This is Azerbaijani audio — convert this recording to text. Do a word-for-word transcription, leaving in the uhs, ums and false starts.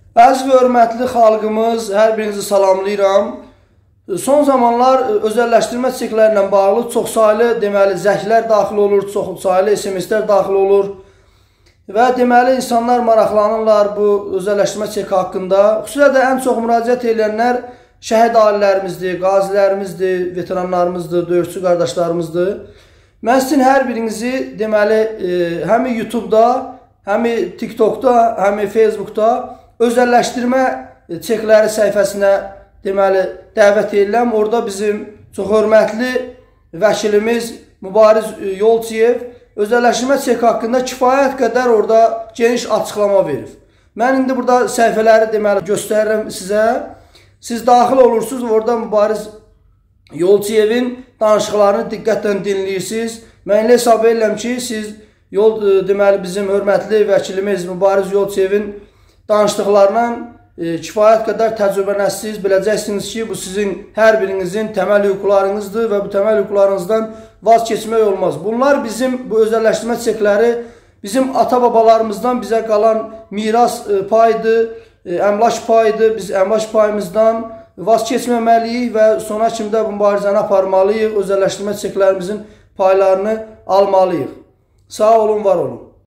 Əziz və hörmətli xalqımız, hər birinizi salamlayıram. Son zamanlar özəlləşdirmə çeklərlə bağlı çoxsaylı deməli zəklər daxil olur, çoxsaylı S M S-lər daxil olur və deməli insanlar maraqlanırlar bu özəlləşdirmə çeki haqqında. Xüsusilə də ən çox müraciət edənlər şəhid ailələrimizdir, qazilərimizdir, veteranlarımızdır, döyüşçü qardaşlarımızdır. Mən sizin hər birinizi deməli həm YouTube-da, həm TikTok-da, həm Facebook-da özəlləşdirmə çekləri səhifəsinə deməli dəvət edirəm. Orada bizim çox hörmətli vəkilimiz Mübariz Yolçiyev özəlləşdirmə çeki haqqında kifayət qədər orada geniş açıqlama verir. Mən indi burada səhifələri deməli göstərirəm sizə. Siz daxil olursunuz, orada Mübariz Yolçiyevin danışıqlarını diqqətlə dinləyirsiniz. Mən elə hesab edirəm ki, siz yol deməli bizim hörmətli vəkilimiz Mübariz Yolçiyevin danışdıqlarla e, kifayət qədər təcrübələnəsiniz, biləcəksiniz ki, bu sizin hər birinizin təməl hüquqlarınızdır və bu təməl hüquqlarınızdan vaz keçmək olmaz. Bunlar bizim bu özəlləşdirmə çekləri bizim ata-babalarımızdan bizə qalan miras e, payıdır, e, əmlak payıdır. Biz əmlak payımızdan vaz keçməməliyik və sonra kimdə bu mübarizəni aparmalıyıq, özəlləşdirmə çeklərimizin paylarını almalıyıq. Sağ olun, var olun.